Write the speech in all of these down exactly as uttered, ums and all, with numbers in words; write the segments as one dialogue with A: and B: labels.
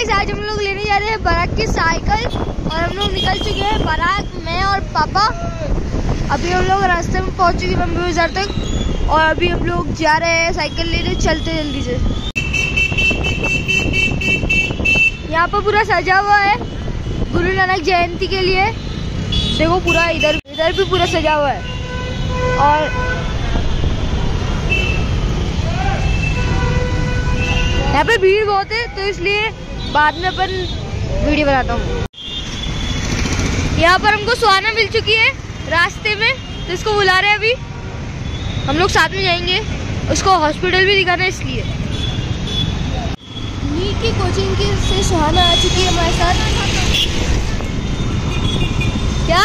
A: Guys आज हम लोग लेने जा रहे हैं बारात की साइकिल और हम लोग निकल चुके हैं बारात, मैं और पापा। अभी हम लोग रास्ते में पहुंच चुके हैं बम्बई बाजार तक और अभी हम लोग जा रहे हैं साइकिल लेने, चलते जल्दी से। यहाँ पर पूरा सजा हुआ है गुरु नानक जयंती के लिए। देखो पूरा इधर इधर भी पूरा सजा हुआ है और यहाँ पे भीड़ बहुत है तो इसलिए बाद में अपन वीडियो बनाता हूँ। यहाँ पर हमको सुहाना मिल चुकी है रास्ते में, तो इसको बुला रहे हैं। अभी हम लोग साथ में जाएंगे, उसको हॉस्पिटल भी दिखाना है इसलिए। नीट की कोचिंग की से सुहाना आ चुकी है हमारे साथ। क्या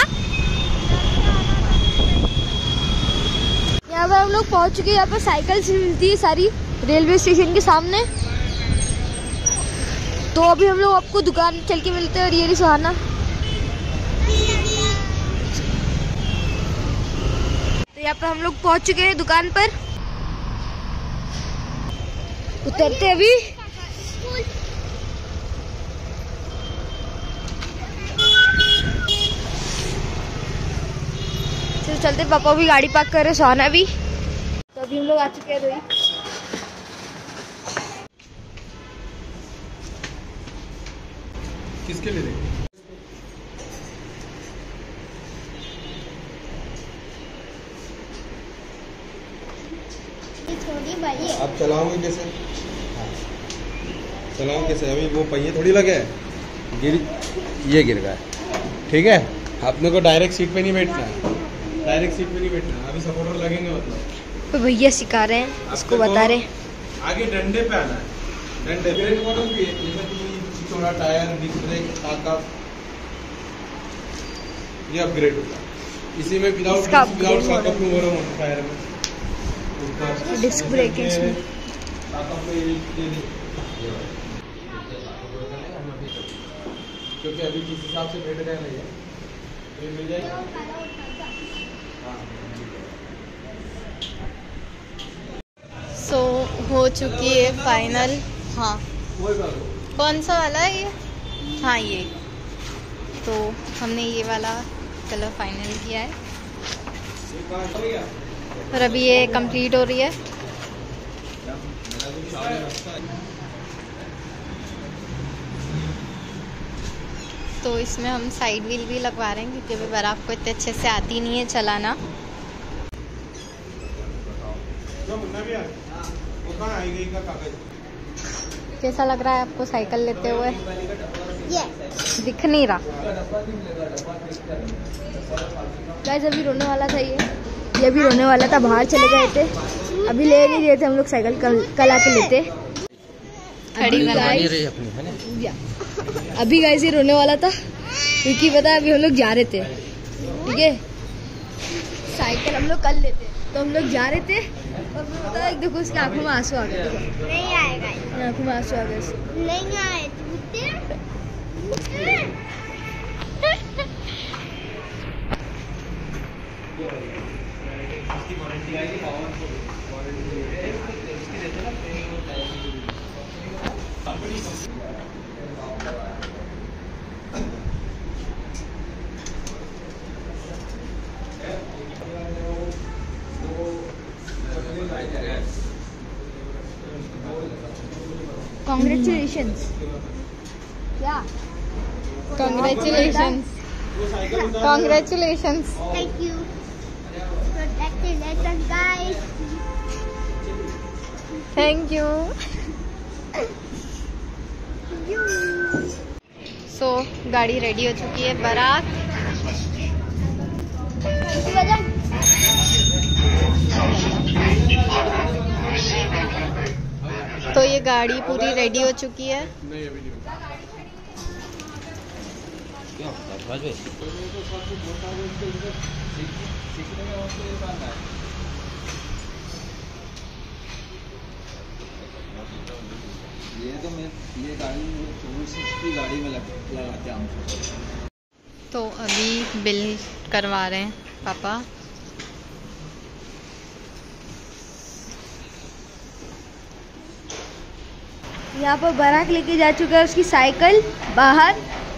A: यहाँ पर हम लोग पहुँच चुके हैं। यहाँ पर साइकिल से मिलती है सारी रेलवे स्टेशन के सामने। तो अभी हम लोग आपको दुकान चल के मिलते हैं। और ये रही सुहाना। तो यहाँ पर हम लोग पहुंच चुके हैं दुकान पर, उतरते अभी। चलो चलते, पापा भी गाड़ी पार्क कर रहे, सुहाना भी। तो अभी हम लोग आ चुके हैं रोहित।
B: किसके लिए देंगे? आप चलाओगे कैसे? चलाओगे कैसे? अभी वो पहिए थोड़ी लगे हैं, गिर ये गिर गया है। ठीक है, अपने को डायरेक्ट सीट पे नहीं बैठना है, डायरेक्ट सीट पे नहीं बैठना है। अभी सपोर्टर लगेंगे मतलब।
A: तो भैया सिखा रहे हैं, इसको बता रहे हैं।
B: आगे डंडे पे आना है, डंडे ब्रेक मॉडल भी है, थोड़ा टायर, डिस्क ब्रेक, ताकत, ये अपग्रेड होगा इसी में। विदाउट विदाउट ताकत में वो टायर में
A: डिस्क ब्रेक है इसमें।
B: क्योंकि अभी किस हिसाब से बैठ गया नहीं है, ये मिल जाएगा।
C: सो so, हो चुकी है फाइनल। हाँ, कौन सा वाला है ये? हाँ ये। तो हमने ये वाला कलर फाइनल किया है और अभी ये कंप्लीट हो रही है। तो इसमें हम साइड व्हील भी लगवा रहे हैं क्योंकि अभी बारात को इतने अच्छे से आती नहीं है चलाना। कैसा लग रहा है आपको साइकिल लेते हुए?
A: ये
C: दिख नहीं रहा।
A: गाइस अभी रोने वाला था ये ये भी रोने वाला था, बाहर चले गए थे। अभी ले नहीं रहे थे हम लोग साइकिल, कल कल आके लेते।
C: खड़ी
A: गाइस अभी गाइस ये रोने वाला था क्योंकि पता है अभी हम लोग जा रहे थे। ठीक है, साइकिल हम लोग कल लेते तो हम लोग जा रहे थे और पता है देखो उसकी आंखों में आंसू आ गए। देखो नहीं आएगा, आंखों में आंसू आ गए, नहीं आए। Congratulations. क्या?
C: Congratulations. Congratulations.
A: Thank you. Congratulations, guys.
C: Thank you. So गाड़ी रेडी हो चुकी है बारात। तो ये गाड़ी पूरी रेडी हो चुकी है।
B: नहीं अभी नहीं।
D: ये तो मैं ये गाड़ी चौबीस की गाड़ी में लगाते हैं हम।
C: तो अभी बिल करवा रहे हैं पापा।
A: यहाँ पर बराक लेके जा चुका है उसकी साइकिल बाहर।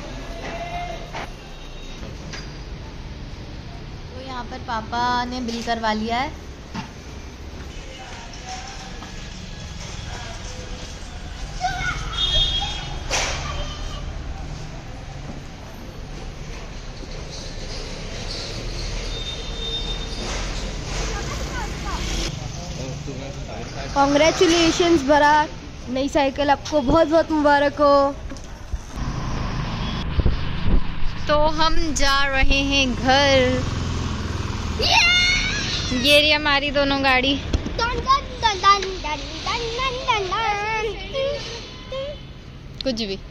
C: तो यहाँ पर पापा ने बिल करवा लिया है।
A: कॉन्ग्रेचुलेशंस बराक, नई साइकिल आपको बहुत बहुत मुबारक हो।
C: तो हम जा रहे हैं घर। ये रही हमारी दोनों गाड़ी। कुछ भी